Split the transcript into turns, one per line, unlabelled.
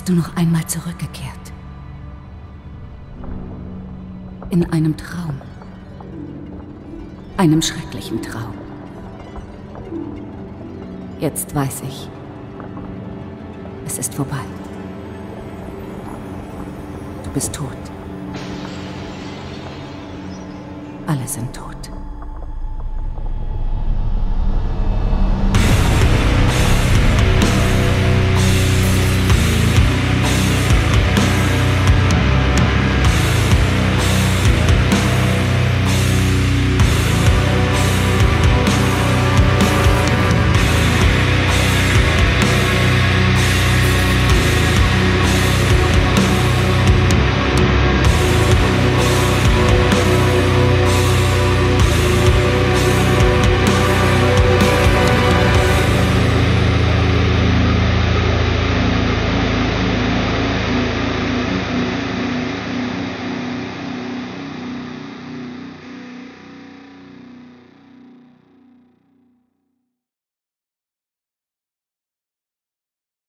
bist du noch einmal zurückgekehrt. In einem Traum. Einem schrecklichen Traum. Jetzt weiß ich, es ist vorbei. Du bist tot. Alle sind tot.